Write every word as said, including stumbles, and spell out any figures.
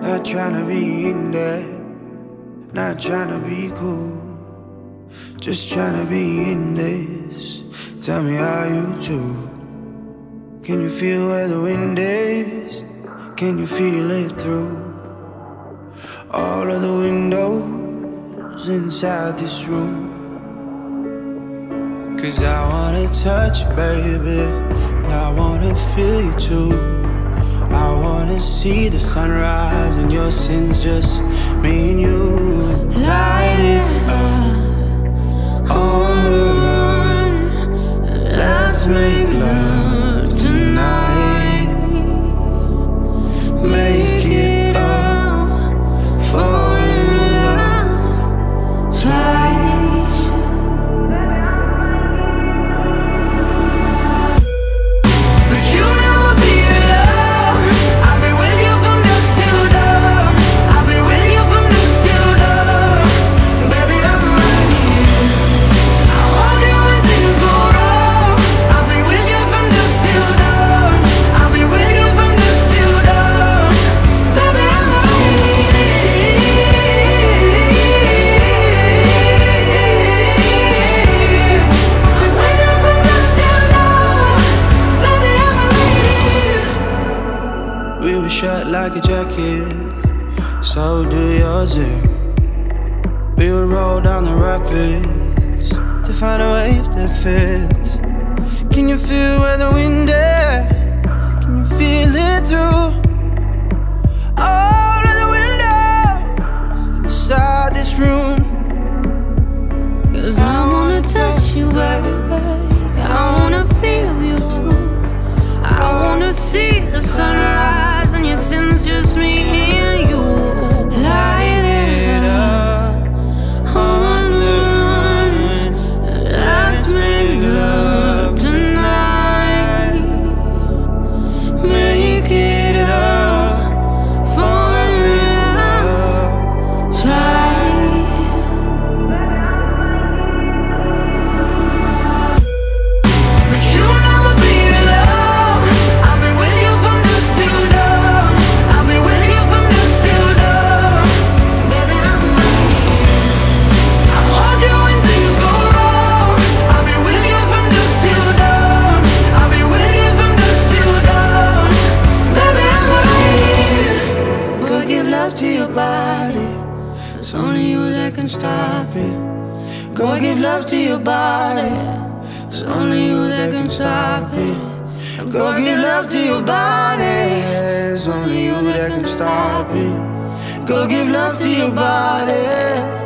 Not tryna be in there, not tryna be cool, just tryna be in this. Tell me how you do. Can you feel where the wind is? Can you feel it through all of the windows inside this room? Cause I wanna touch you, baby, and I wanna feel you too. I wanna see the sunrise and your sins, just me and you. Light it up on the run. Let's make love tonight. Make it up, fall in love twice. But you never be alone. I've been with you from dusk till dawn. I've been with you from dusk till dawn. Baby, I'm right here. I want you when things go wrong. I'll be with you from dusk till dawn. I'll be with you from dusk till dawn. Baby, I'm right here. I'm with you from dusk till dawn. Baby, I'm right here. We were shut like a jacket, so do yours. eh? We would roll down the rapids to find a wave that fits. Can you feel where the wind is? Can you feel it through all of the windows inside this room? Cause I wanna touch you, baby. I wanna feel you too. I wanna see the sunrise and your sins, just me and you. Light it up on the run. Let's make love tonight. Make it up, fall in love twice. But you never be alone. I've been with you from dusk till dawn. I'll be with you from dusk till dawn. Baby, I'm right here. I want you when things go wrong. I'll be with you from dusk till dawn. I'll be with you from dusk till dawn. Baby, I'm right here. Go give love to your body, it's only you that can stop it. Go give love to your body, it's only you that can stop it. Go give love to your body, it's only you that can stop it. Go give love to your body.